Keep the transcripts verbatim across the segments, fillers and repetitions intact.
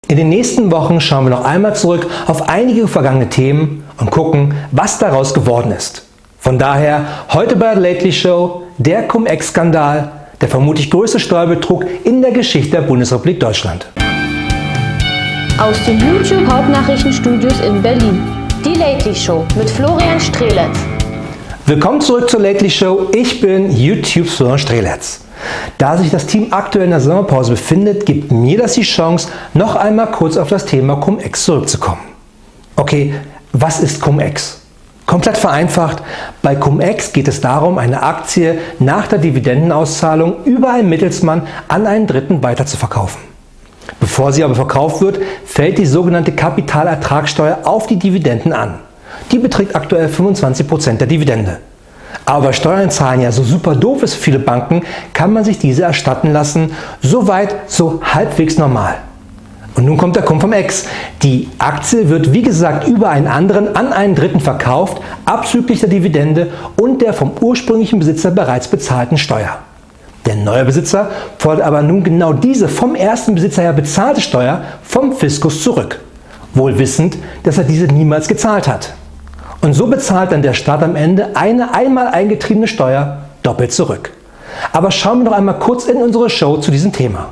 In den nächsten Wochen schauen wir noch einmal zurück auf einige vergangene Themen und gucken, was daraus geworden ist. Von daher heute bei der Lately Show der Cum-Ex-Skandal, der vermutlich größte Steuerbetrug in der Geschichte der Bundesrepublik Deutschland. Aus den YouTube-Hauptnachrichtenstudios in Berlin. Die Lately Show mit Florian Strehlitz. Willkommen zurück zur Lately Show. Ich bin YouTubes Florian Strehlitz. Da sich das Team aktuell in der Sommerpause befindet, gibt mir das die Chance, noch einmal kurz auf das Thema Cum-Ex zurückzukommen. Okay, was ist Cum-Ex? Komplett vereinfacht, bei Cum-Ex geht es darum, eine Aktie nach der Dividendenauszahlung über einen Mittelsmann an einen Dritten weiterzuverkaufen. Bevor sie aber verkauft wird, fällt die sogenannte Kapitalertragssteuer auf die Dividenden an. Die beträgt aktuell fünfundzwanzig Prozent der Dividende. Aber bei Steuern zahlen ja so super doof ist für viele Banken, kann man sich diese erstatten lassen, soweit so halbwegs normal. Und nun kommt der Cum-Ex. Die Aktie wird wie gesagt über einen anderen an einen Dritten verkauft, abzüglich der Dividende und der vom ursprünglichen Besitzer bereits bezahlten Steuer. Der neue Besitzer fordert aber nun genau diese vom ersten Besitzer her bezahlte Steuer vom Fiskus zurück, wohl wissend, dass er diese niemals gezahlt hat. Und so bezahlt dann der Staat am Ende eine einmal eingetriebene Steuer doppelt zurück. Aber schauen wir noch einmal kurz in unsere Show zu diesem Thema.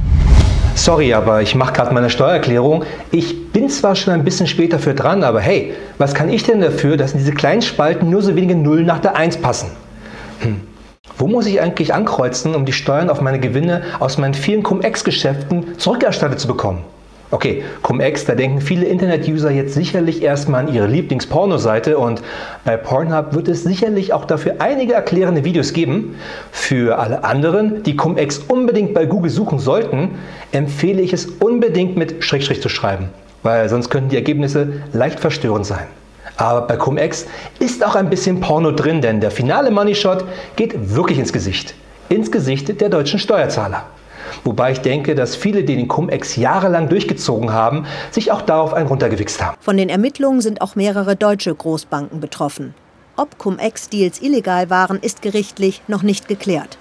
Sorry, aber ich mache gerade meine Steuererklärung. Ich bin zwar schon ein bisschen später für dran, aber hey, was kann ich denn dafür, dass in diese kleinen Spalten nur so wenige Nullen nach der eins passen? Hm. Wo muss ich eigentlich ankreuzen, um die Steuern auf meine Gewinne aus meinen vielen Cum-Ex-Geschäften zurückerstattet zu bekommen? Okay, Cum-Ex, da denken viele Internet-User jetzt sicherlich erstmal an ihre Lieblings-Porno-Seite und bei Pornhub wird es sicherlich auch dafür einige erklärende Videos geben. Für alle anderen, die Cum-Ex unbedingt bei Google suchen sollten, empfehle ich es unbedingt mit Schrägstrich zu schreiben, weil sonst könnten die Ergebnisse leicht verstörend sein. Aber bei Cum-Ex ist auch ein bisschen Porno drin, denn der finale Money Shot geht wirklich ins Gesicht. Ins Gesicht der deutschen Steuerzahler. Wobei ich denke, dass viele, die den Cum-Ex jahrelang durchgezogen haben, sich auch darauf einen runtergewichst haben. Von den Ermittlungen sind auch mehrere deutsche Großbanken betroffen. Ob Cum-Ex-Deals illegal waren, ist gerichtlich noch nicht geklärt.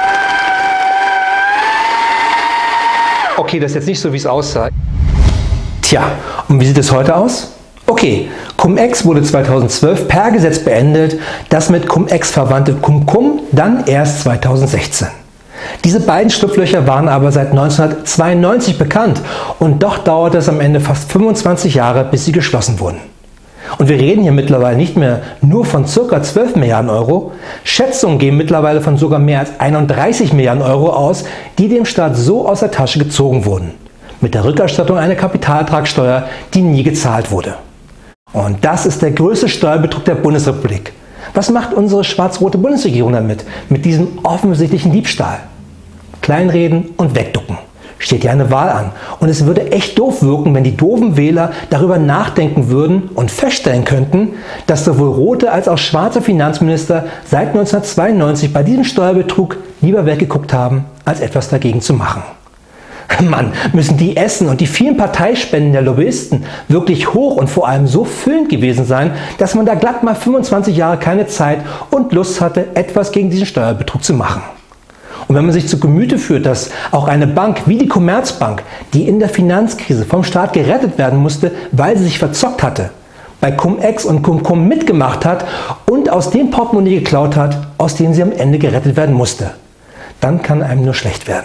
Okay, das ist jetzt nicht so, wie es aussah. Tja, und wie sieht es heute aus? Okay, Cum-Ex wurde zweitausendzwölf per Gesetz beendet, das mit Cum-Ex verwandte Cum-Cum dann erst zweitausendsechzehn. Diese beiden Schlupflöcher waren aber seit neunzehnhundertzweiundneunzig bekannt und doch dauerte es am Ende fast fünfundzwanzig Jahre, bis sie geschlossen wurden. Und wir reden hier mittlerweile nicht mehr nur von ca. zwölf Milliarden Euro, Schätzungen gehen mittlerweile von sogar mehr als einunddreißig Milliarden Euro aus, die dem Staat so aus der Tasche gezogen wurden, mit der Rückerstattung einer Kapitalertragssteuer, die nie gezahlt wurde. Und das ist der größte Steuerbetrug der Bundesrepublik. Was macht unsere schwarz-rote Bundesregierung damit, mit diesem offensichtlichen Diebstahl? Kleinreden und wegducken. Steht ja eine Wahl an. Und es würde echt doof wirken, wenn die doofen Wähler darüber nachdenken würden und feststellen könnten, dass sowohl rote als auch schwarze Finanzminister seit neunzehnhundertzweiundneunzig bei diesem Steuerbetrug lieber weggeguckt haben, als etwas dagegen zu machen. Mann, müssen die Essen und die vielen Parteispenden der Lobbyisten wirklich hoch und vor allem so füllend gewesen sein, dass man da glatt mal fünfundzwanzig Jahre keine Zeit und Lust hatte, etwas gegen diesen Steuerbetrug zu machen. Und wenn man sich zu Gemüte führt, dass auch eine Bank wie die Commerzbank, die in der Finanzkrise vom Staat gerettet werden musste, weil sie sich verzockt hatte, bei Cum-Ex und Cum-Cum mitgemacht hat und aus dem Portemonnaie geklaut hat, aus dem sie am Ende gerettet werden musste, dann kann einem nur schlecht werden.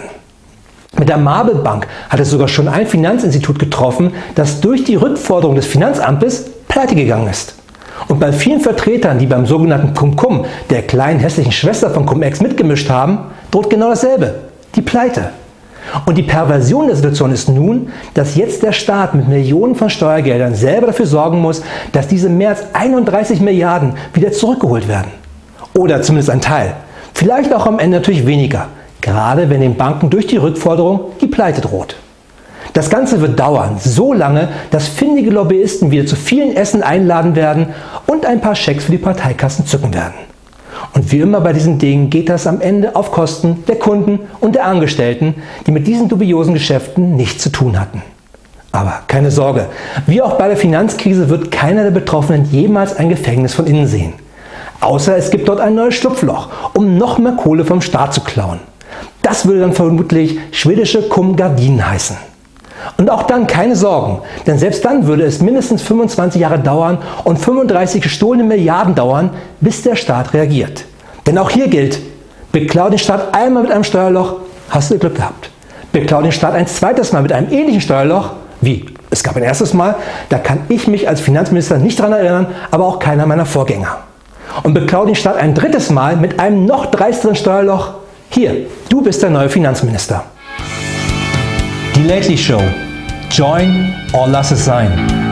Mit der Marble Bank hat es sogar schon ein Finanzinstitut getroffen, das durch die Rückforderung des Finanzamtes pleite gegangen ist. Und bei vielen Vertretern, die beim sogenannten Cum-Cum, der kleinen hässlichen Schwester von Cum-Ex, mitgemischt haben, droht genau dasselbe, die Pleite. Und die Perversion der Situation ist nun, dass jetzt der Staat mit Millionen von Steuergeldern selber dafür sorgen muss, dass diese mehr als einunddreißig Milliarden wieder zurückgeholt werden. Oder zumindest ein Teil. Vielleicht auch am Ende natürlich weniger, gerade wenn den Banken durch die Rückforderung die Pleite droht. Das Ganze wird dauern, so lange, dass findige Lobbyisten wieder zu vielen Essen einladen werden und ein paar Schecks für die Parteikassen zücken werden. Und wie immer bei diesen Dingen geht das am Ende auf Kosten der Kunden und der Angestellten, die mit diesen dubiosen Geschäften nichts zu tun hatten. Aber keine Sorge, wie auch bei der Finanzkrise wird keiner der Betroffenen jemals ein Gefängnis von innen sehen. Außer es gibt dort ein neues Schlupfloch, um noch mehr Kohle vom Staat zu klauen. Das würde dann vermutlich schwedische Cum-Gardinen heißen. Und auch dann keine Sorgen, denn selbst dann würde es mindestens fünfundzwanzig Jahre dauern und fünfunddreißig gestohlene Milliarden dauern, bis der Staat reagiert. Denn auch hier gilt, beklau den Staat einmal mit einem Steuerloch, hast du Glück gehabt. Beklau den Staat ein zweites Mal mit einem ähnlichen Steuerloch, wie? Es gab ein erstes Mal, da kann ich mich als Finanzminister nicht daran erinnern, aber auch keiner meiner Vorgänger. Und beklau den Staat ein drittes Mal mit einem noch dreisteren Steuerloch, hier, du bist der neue Finanzminister. Die Lately Show. Join or lass es sein.